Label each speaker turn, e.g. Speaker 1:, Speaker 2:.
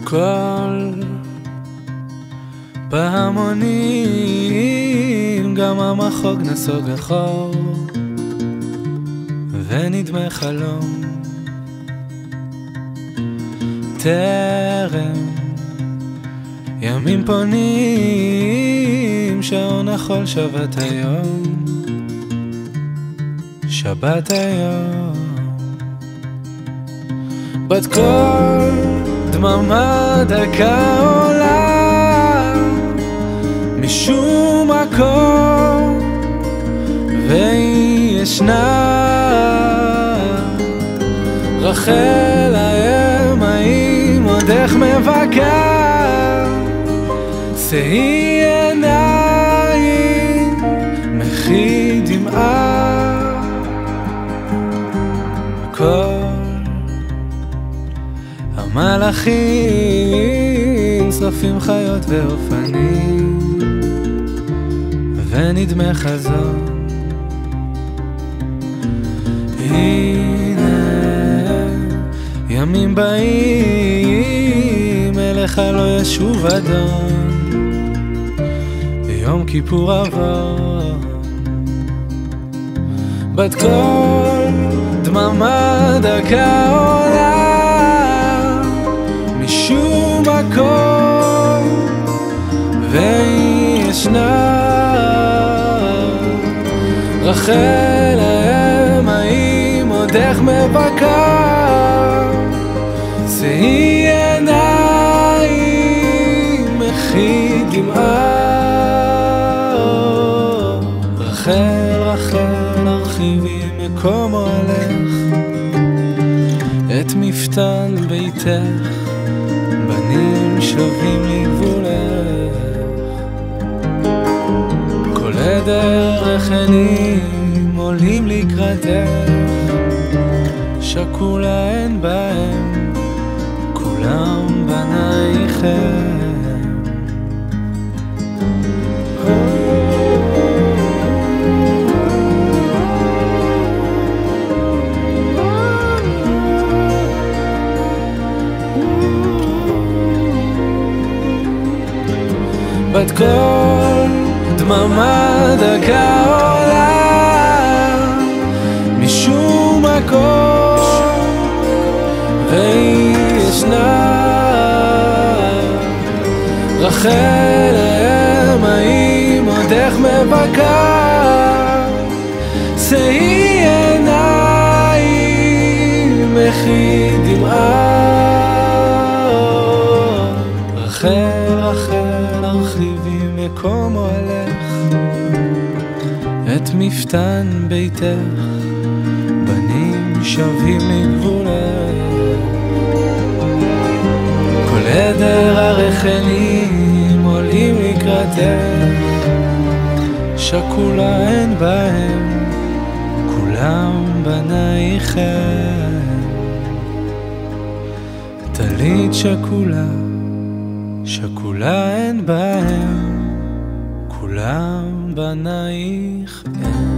Speaker 1: קול פעמונים, גם המחוג נסוג אחור ונדמה חלום. טרם ימים פונים, שעון החול שבת היום, שבת היום. בת קול דממה דקה עולה משום מקום, והיא ישנה. רחל האם, האם עודך מבכה? שאי עיניים, מחי דמעה. כל המלאכים שרפים חיות ואופנים, ונדמה חזון. הנה ימים באים, אליך לא ישוב אדון, ביום כיפור עבור. בת קול דממה דקה עולה משום מקום, והיא ישנה. רחל האם, האם עודך מבכה? שאי עיניים, מחי דמעה. רחל, רחל, הרחיבי מקום אוהלך, את מפתן ביתך, בנים שבים לגבולך. כל עדר רחנים עולים לקראתך, שקולה אין בהם, כולם בנייכם. בת קול דממה דקה עולה משום מקום, והיא ישנה. רחל האם, האם עודך מבכה? שאי עיניים, מחי דמעה. רחל, רחל, הרחיבי מקום אוהלך, את מפתן ביתך, בנים שבים לגבולך. כל עדר הרחלים עולים לקראתך, שקולה אין בהם, כולם בנייכם. טלית שקולה, שקולה אין בהם, כולם בנייך.